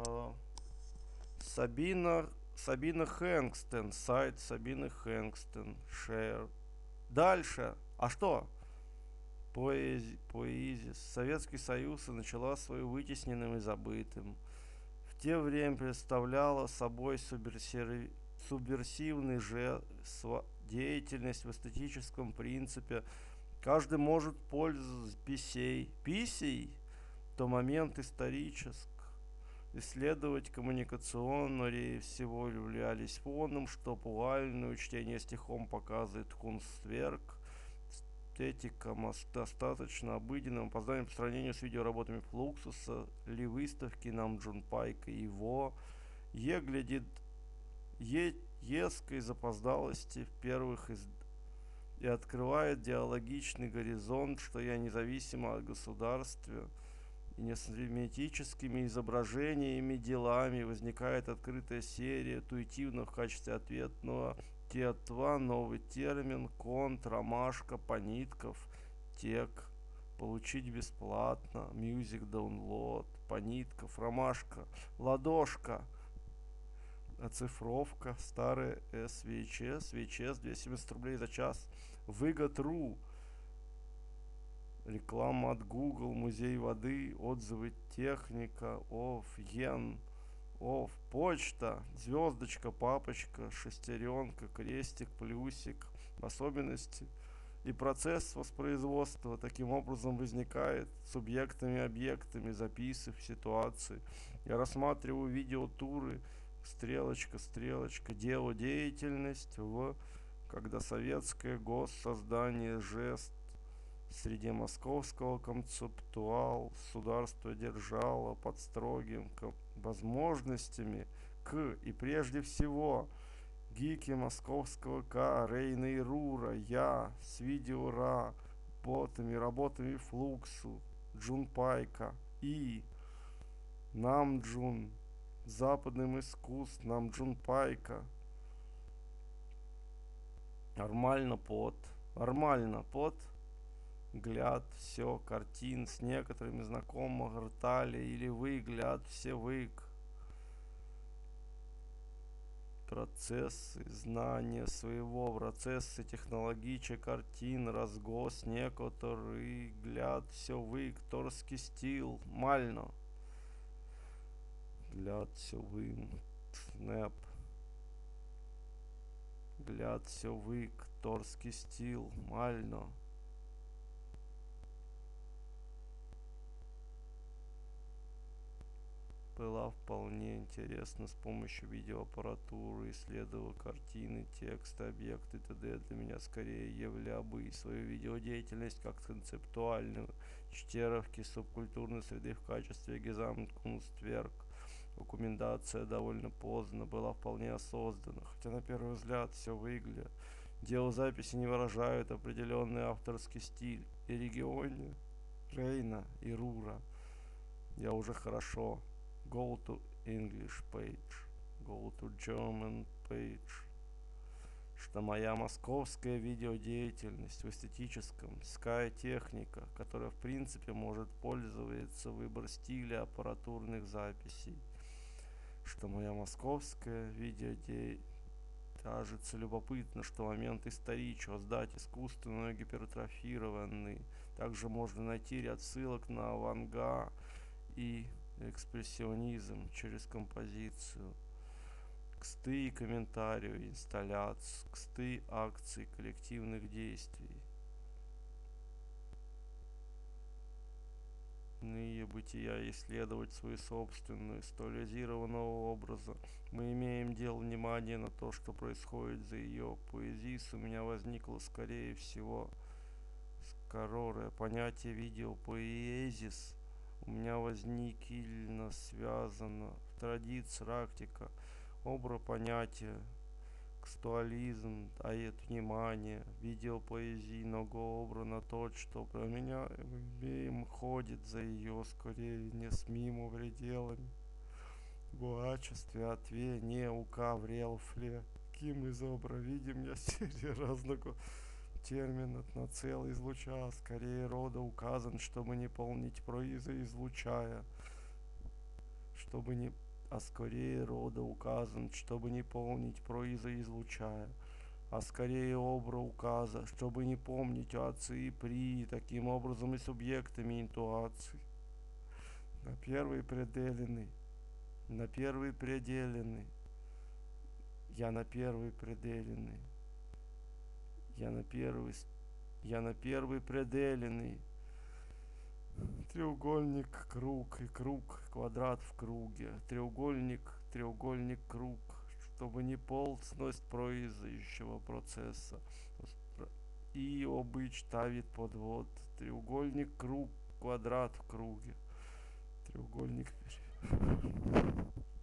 А, Сабина Хэнгстен, сайт Сабины Хэнгстен, share. Дальше. А что? Поэзис. Советский Союз и начала свою вытесненным и забытым. В те время представляла собой субверсивный же деятельность в эстетическом принципе. Каждый может пользоваться писей, то момент исторический. Исследовать коммуникационно всего являлись фоном, что пугальное чтение стихом показывает Кунстверк. Эстетика достаточно обыденным опозданием по сравнению с видеоработами Флуксуса, ли выставки нам Джун Пайка и его. Глядит еской запоздалости в первых и открывает диалогичный горизонт, что я независимо от государства и несемантическими изображениями, делами возникает открытая серия, туитивно в качестве ответного тетва, новый термин, конт, ромашка, понитков, тек, получить бесплатно, music download, понитков, ромашка, ладошка, оцифровка, старая SVHS, VHS 270 рублей за час, выгод.ру, реклама от Google, музей воды, отзывы техника, йен, почта, звездочка, папочка, шестеренка, крестик, плюсик, особенности и процесс воспроизводства таким образом возникает субъектами, объектами, записывая ситуации. Я рассматриваю видеотуры, стрелочка, дело деятельность когда советское госсоздание жест среди московского концептуал государство держало под строгим возможностями и прежде всего гики московского Рейна и Рура, я с работами Флуксу, Джун Пайка и Намджун, западным искусств Намджун Пайка, нормально под гляд, все, картин с некоторыми знакомых ртали или выгляд, все вык. Процессы знания своего, процессы технологичек картин, разгос, некоторый гляд, все вык, торский стил, мально. Гляд, все вы, снэп. Гляд, все вык, торский стил, мально. Было вполне интересно с помощью видеоаппаратуры исследовать картины, тексты, объекты т.д. Для меня скорее являли свою видеодеятельность как концептуальную чтеровки субкультурной среды в качестве Gesamtkunstwerk. Документация довольно поздно была вполне осознанна, хотя на первый взгляд все выглядит. Делозаписи не выражают определенный авторский стиль и регионе Рейна и Рура. Я уже хорошо. Go to English page. Go to German page. Что моя московская видеодеятельность в эстетическом техника, которая в принципе может пользоваться выбор стиля аппаратурных записей. Что моя московская видеодеятельность кажется любопытно, что момент исторического сдать искусственно гипертрофированный. Также можно найти ряд ссылок на авангард и экспрессионизм через композицию. Ксты и комментарию, инсталляцию, ксты акций, коллективных действий. Иные бытия исследовать свою собственную стилизированного образа. Мы имеем дело внимание на то, что происходит за ее поэзией. У меня возникло, скорее всего, скорое понятие видеопоэзис. У меня возникло связано в традиции, практика, образ понятия, кстуализм, дает внимание, видеопоэзии, многообразно на то, что про меня имеем ходит за ее скорее не с мимо пределами. В качестве отве не укаврел фле. Ким из обра видим я серии разного терминов на целый излуча, скорее рода указан, чтобы не полнить произа излучая, чтобы не а скорее рода указан, чтобы не помнить излучая, а скорее обра указа, чтобы не помнить отцы и при, таким образом и субъектами интуации. На первый пределенный, на первый пределенный, я на первый пределенный, я на первый, я на первый пределенный, треугольник, круг и круг, квадрат в круге, треугольник, треугольник, круг, чтобы не полностность произойдущего процесса. И обыч ставит подвод, треугольник, круг, квадрат в круге, треугольник.